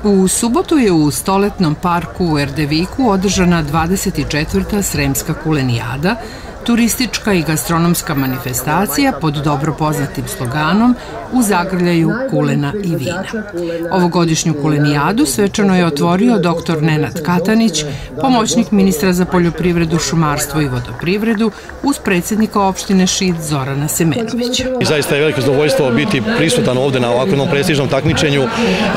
U subotu je u stoletnom parku u Erdeviku održana 24. Sremska kulenijada, turistička i gastronomska manifestacija pod dobro poznatim sloganom U zagrljaju kulena i vina. Ovogodišnju kulenijadu svečano je otvorio dr. Nenad Katanić, pomoćnik ministra za poljoprivredu, šumarstvo i vodoprivredu, uz predsjednika opštine Šid Zorana Semenovića. Zaista je veliko zadovoljstvo biti prisutan ovde na ovakvom prestižnom takmičenju.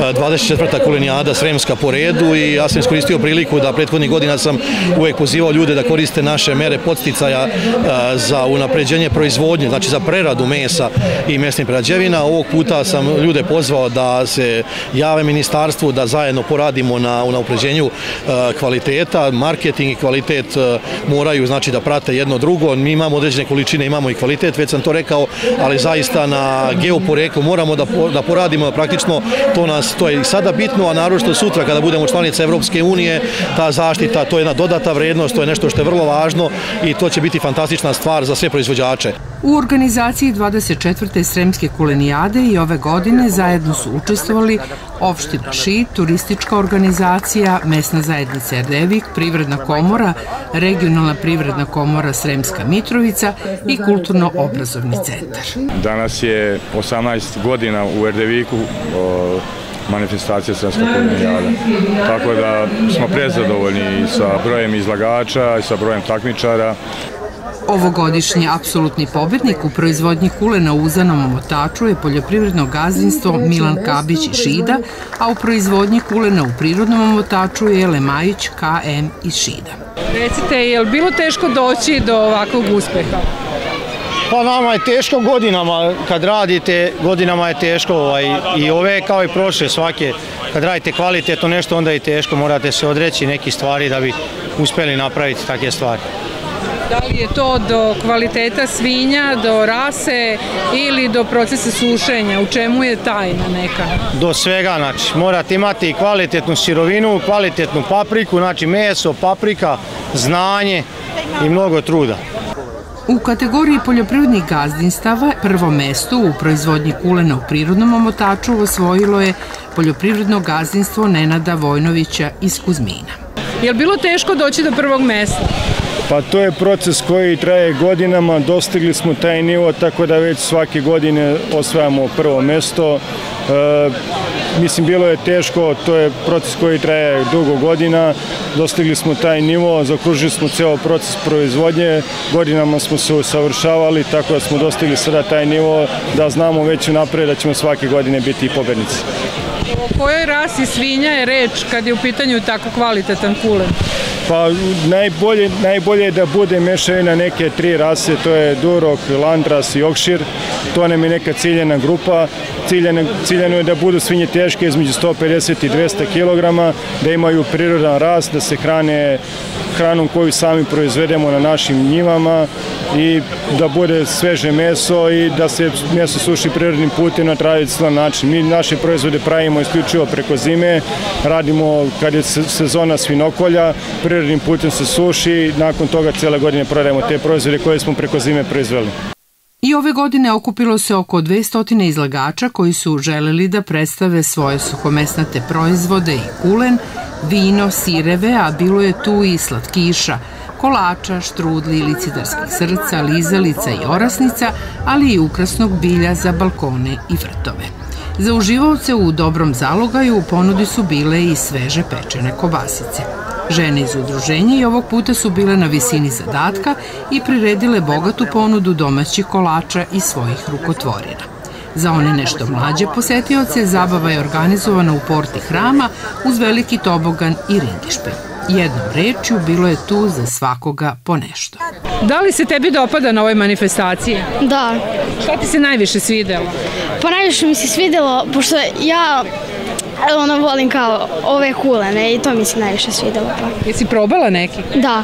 24. kulenijada Sremska po redu i ja sam iskoristio priliku da prethodnih godina sam uvek pozivao ljude da koriste naše mere podsticaja za unapređenje proizvodnje, znači za preradu mesa i mesnih prerađevina. Ovog puta sam ljude pozvao da se jave ministarstvu, da zajedno poradimo na unapređenju kvaliteta. Marketing i kvalitet moraju znači da prate jedno drugo. Mi imamo određene količine, imamo i kvalitet, već sam to rekao, ali zaista na geoporeklu moramo da poradimo praktično. To je i sada bitno, a naročito sutra kada budemo članice Evropske unije, ta zaštita, to je jedna dodata vrednost, to je nešto što je vrlo važno i to će biti fantastična stvar za sve proizvođače. U organizaciji 24. Sremske kulenijade i ove godine zajedno su učestvovali opština Šid, turistička organizacija, mesna zajednica Erdevik, privredna komora, regionalna privredna komora Sremska Mitrovica i kulturno-obrazovni centar. Danas je 18 godina u Erdeviku manifestacija Sremska kulenijada. Tako da smo prezadovoljni sa brojem izlagača i sa brojem takmičara. Ovogodišnji apsolutni pobednik u proizvodnji kulena u uzanom omotaču je poljoprivredno gazdinstvo Milan Kabić iz Šida, a u proizvodnji kulena u prirodnom omotaču je Lemajić KM iz Šida. Recite, je li bilo teško doći do ovakvog uspeha? Pa nama je teško godinama, kad radite, godinama je teško i ove kao i prošle svake. Kad radite kvalitetno nešto, onda je teško, morate se odreći nekih stvari da bi uspeli napraviti takve stvari. Da li je to do kvaliteta svinja, do rase ili do procesa sušenja? U čemu je tajna neka? Do svega, znači morate imati kvalitetnu sirovinu, kvalitetnu papriku, znači meso, paprika, znanje i mnogo truda. U kategoriji poljoprivrednih gazdinstava prvo mesto u proizvodnji kulena u prirodnom omotaču osvojilo je poljoprivredno gazdinstvo Nenada Vojnovića iz Kuzmina. Je li bilo teško doći do prvog mesta? Pa to je proces koji traje godinama, dostigli smo taj nivo tako da već svake godine osvajamo prvo mesto. Mislim, bilo je teško, to je proces koji traje dugo godina, dostigli smo taj nivo, zaokružili smo ceo proces proizvodnje, godinama smo se usavršavali, tako da smo dostigli sada taj nivo da znamo već unapred da ćemo svake godine biti i pobednici. O kojoj rasi svinja je reč kad je u pitanju tako kvalitetan kulen? Pa najbolje je da bude mešavina neke tri rase, to je Durok, Landras i Yorkshire. To nam je neka ciljena grupa. Ciljeno je da budu svinje teške između 150 i 200 kg, da imaju prirodan rast, da se hrane hranom koju sami proizvedemo na našim njivama i da bude sveže meso i da se meso suši prirodnim putem na tradicionalan način. Mi naše proizvode pravimo isključivo preko zime, radimo kad je sezona svinokolja, prirodnim putem se suši, nakon toga cijele godine prodajemo te proizvode koje smo preko zime proizveli. I ove godine okupilo se oko 200 izlagača koji su želeli da predstave svoje suhomesnate proizvode i kulen, vino, sireve, a bilo je tu i slatkiša, kolača, štrudli, licidarskih srca, lizalica i orasnica, ali i ukrasnog bilja za balkone i vrtove. Za uživaoce u dobrom zalogaju u ponudi su bile i sveže pečene kobasice. Žene iz udruženja i ovog puta su bile na visini zadatka i priredile bogatu ponudu domaćih kolača i svojih rukotvorina. Za one nešto mlađe posetioce zabava je organizovana u porti hrama uz veliki tobogan i rindišpe. Jednom rečju bilo je tu za svakoga po nešto. Da li se tebi dopada na ovoj manifestaciji? Da. Šta ti se najviše svidelo? Pa najviše mi se svidelo, pošto ja volim kao ove kulene i to mi se najviše svidelo. Jesi probala neki? Da.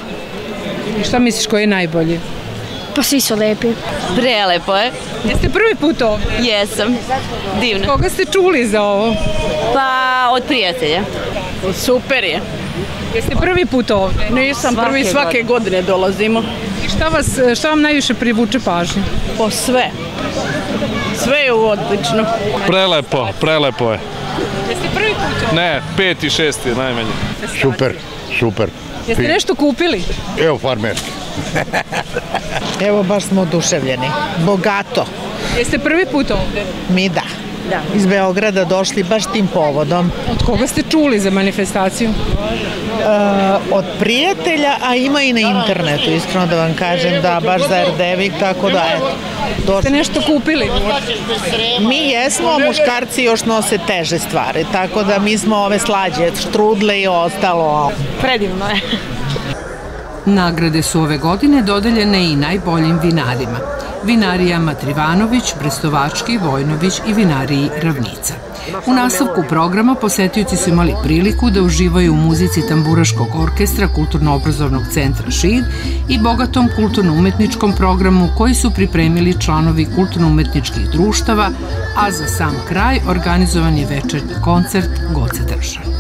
I šta misliš koji je najbolji? Pa svi su lepi. Prelepo je. Jeste prvi put ovdje? Jesam. Divno. Koga ste čuli za ovo? Pa od prijatelja. Super je. Jeste prvi put ovdje? Nisam prvi, svake godine dolazimo. I šta vam najviše privuče pažnju? Po sve. Sve je odlično. Prelepo je. Jeste prvi put Ne, 5. i 6. je najmanje. Super, super. Jeste nešto kupili? Evo farmerski. Evo baš smo oduševljeni. Bogato. Jeste prvi put ovde? Mi da. Iz Beograda došli baš tim povodom. Od koga ste čuli za manifestaciju? Od prijatelja, a ima i na internetu, iskreno da vam kažem, da baš za Erdevik, tako da eto. Ste nešto kupili? Mi jesmo, a muškarci još nose teže stvari, tako da mi smo ove slađe, štrudle i ostalo. Predivno je. Nagrade su ove godine dodeljene i najboljim vinarima. Vinarijama Trivanović, Brestovački, Vojnović i vinariji Ravnica. U nastavku programa posetioci su imali priliku da uživaju u muzici Tamburaškog orkestra Kulturno-obrazovnog centra Šid i bogatom kulturno-umetničkom programu koji su pripremili članovi kulturno-umetničkih društava, a za sam kraj organizovan je večernji koncert Goce Drža.